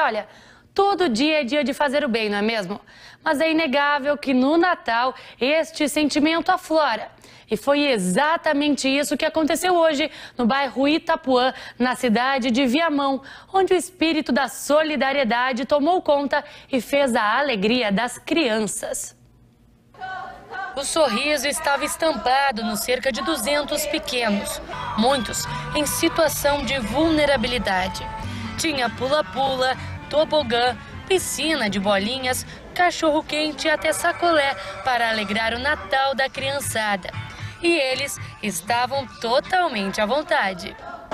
olha, todo dia é dia de fazer o bem, não é mesmo? Mas é inegável que no Natal este sentimento aflora. E foi exatamente isso que aconteceu hoje no bairro Itapuã, na cidade de Viamão, onde o espírito da solidariedade tomou conta e fez a alegria das crianças. O sorriso estava estampado nos cerca de 200 pequenos, muitos em situação de vulnerabilidade. Tinha pula-pula, tobogã, piscina de bolinhas, cachorro-quente e até sacolé para alegrar o Natal da criançada. E eles estavam totalmente à vontade.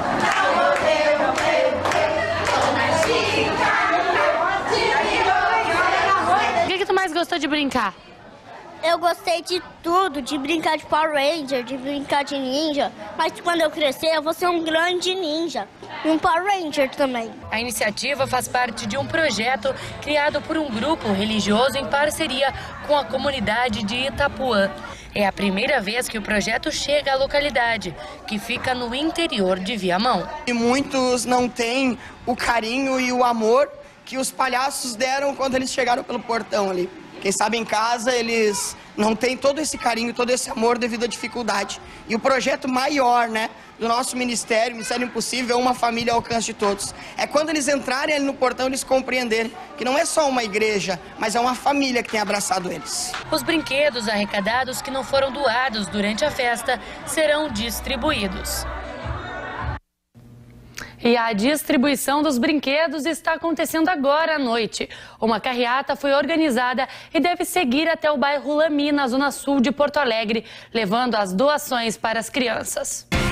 O que tu mais gostou de brincar? Eu gostei de tudo, de brincar de Power Ranger, de brincar de ninja. Mas quando eu crescer, eu vou ser um grande ninja e um Power Ranger também. A iniciativa faz parte de um projeto criado por um grupo religioso em parceria com a comunidade de Itapuã. É a primeira vez que o projeto chega à localidade, que fica no interior de Viamão. E muitos não têm o carinho e o amor que os palhaços deram quando eles chegaram pelo portão ali. Quem sabe em casa eles não têm todo esse carinho, todo esse amor devido à dificuldade. E o projeto maior, do nosso Ministério, Ministério Impossível, é uma família ao alcance de todos. É quando eles entrarem ali no portão, eles compreenderem que não é só uma igreja, mas é uma família que tem abraçado eles. Os brinquedos arrecadados que não foram doados durante a festa serão distribuídos. E a distribuição dos brinquedos está acontecendo agora à noite. Uma carreata foi organizada e deve seguir até o bairro Lami, na zona sul de Porto Alegre, levando as doações para as crianças.